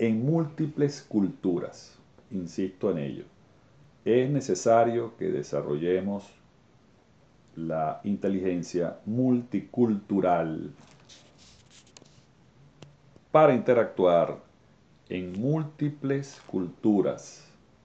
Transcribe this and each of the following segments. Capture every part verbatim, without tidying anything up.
en múltiples culturas. Insisto en ello. Es necesario que desarrollemos la inteligencia multicultural para interactuar en múltiples culturas.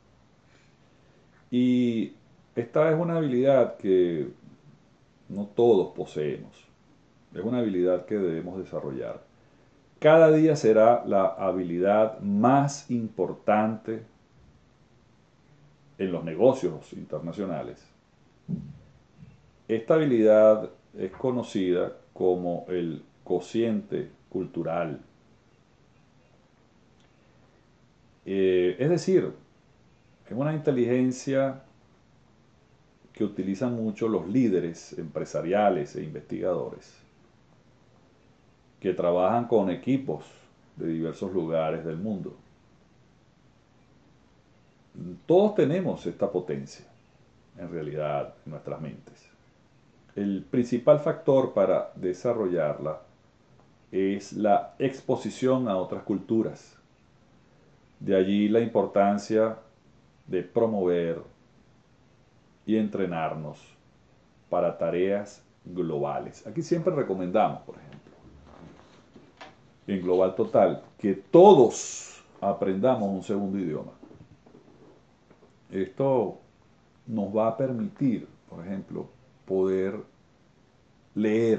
Y esta es una habilidad que no todos poseemos. Es una habilidad que debemos desarrollar. Cada día será la habilidad más importante en los negocios internacionales. Esta habilidad es conocida como el cociente cultural. Eh, es decir, es una inteligencia que utilizan mucho los líderes empresariales e investigadores que trabajan con equipos de diversos lugares del mundo. Todos tenemos esta potencia, en realidad, en nuestras mentes. El principal factor para desarrollarla es la exposición a otras culturas. De allí la importancia de promover y entrenarnos para tareas globales. Aquí siempre recomendamos, por ejemplo, en Global Total, que todos aprendamos un segundo idioma. Esto nos va a permitir, por ejemplo, poder leer,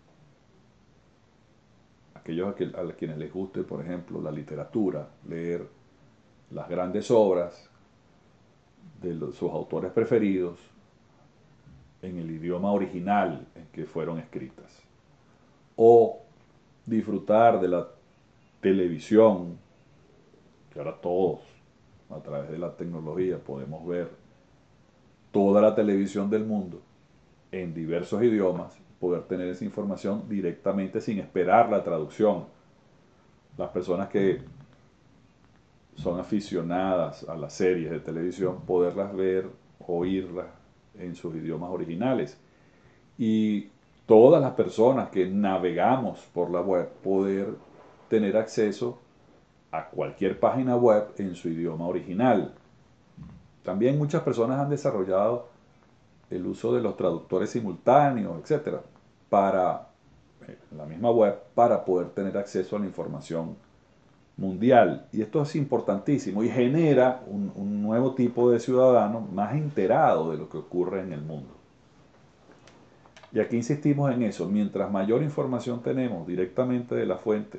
aquellos a, que, a quienes les guste, por ejemplo, la literatura, leer las grandes obras de los, sus autores preferidos en el idioma original en que fueron escritas. O disfrutar de la televisión, que ahora todos, a través de la tecnología, podemos ver toda la televisión del mundo en diversos idiomas, poder tener esa información directamente sin esperar la traducción. Las personas que son aficionadas a las series de televisión, poderlas ver, oírlas en sus idiomas originales. Y todas las personas que navegamos por la web, poder tener acceso a cualquier página web en su idioma original. También muchas personas han desarrollado el uso de los traductores simultáneos, etcétera, para eh, la misma web, para poder tener acceso a la información mundial. Y esto es importantísimo y genera un, un nuevo tipo de ciudadano más enterado de lo que ocurre en el mundo. Y aquí insistimos en eso, mientras mayor información tenemos directamente de las fuentes,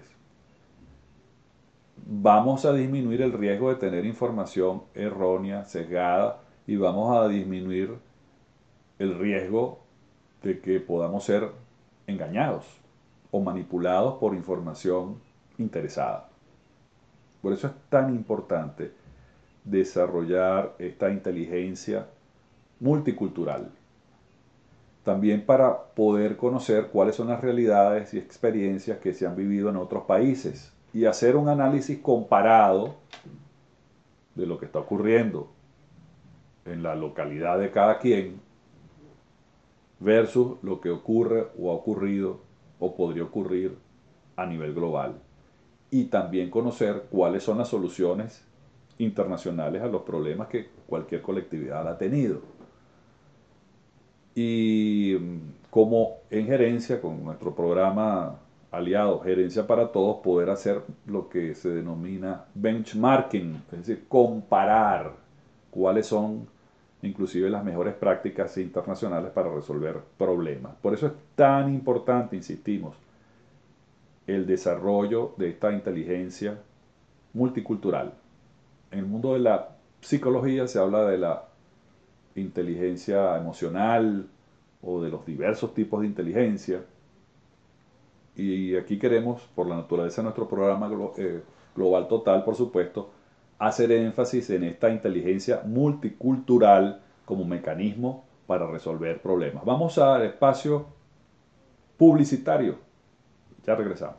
vamos a disminuir el riesgo de tener información errónea, sesgada, y vamos a disminuir el riesgo de que podamos ser engañados o manipulados por información interesada. Por eso es tan importante desarrollar esta inteligencia multicultural. También para poder conocer cuáles son las realidades y experiencias que se han vivido en otros países y hacer un análisis comparado de lo que está ocurriendo en la localidad de cada quien versus lo que ocurre o ha ocurrido o podría ocurrir a nivel global. Y también conocer cuáles son las soluciones internacionales a los problemas que cualquier colectividad ha tenido. Y como en gerencia, con nuestro programa aliado Gerencia para Todos, poder hacer lo que se denomina benchmarking, es decir, comparar cuáles son inclusive las mejores prácticas internacionales para resolver problemas. Por eso es tan importante, insistimos, el desarrollo de esta inteligencia multicultural. En el mundo de la psicología se habla de la inteligencia emocional o de los diversos tipos de inteligencia. Y aquí queremos, por la naturaleza de nuestro programa eh, Global Total, por supuesto, hacer énfasis en esta inteligencia multicultural como mecanismo para resolver problemas. Vamos al espacio publicitario. Ya regresamos.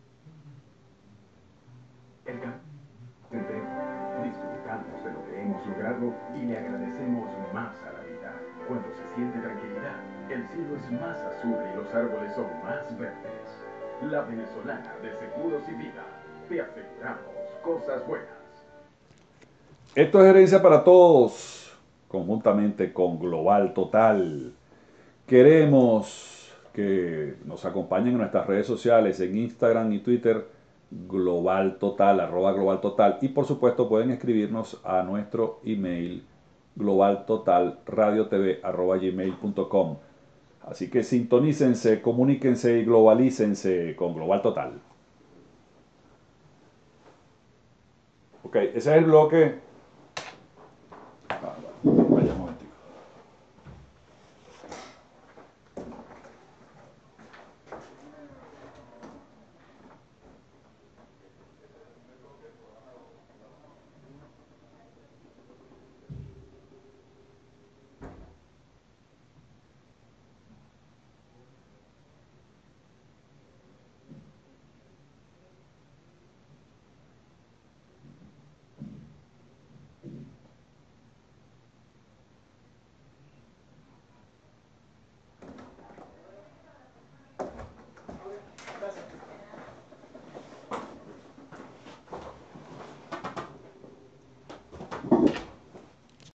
El siempre disfrutamos de lo que hemos logrado. lograrlo y le agradecemos más a la vida. Cuando se siente tranquilidad, el cielo es más azul y los árboles son más verdes. La Venezolana de Seguros y Vida. Te aseguramos cosas buenas. Esto es Herencia para Todos, conjuntamente con Global Total. Queremos que nos acompañen en nuestras redes sociales, en Instagram y Twitter, Global Total, arroba Global Total. Y por supuesto pueden escribirnos a nuestro email, globaltotalradiotv, arroba gmail punto com. Así que sintonícense, comuníquense y globalícense con Global Total. Ok, ese es el bloque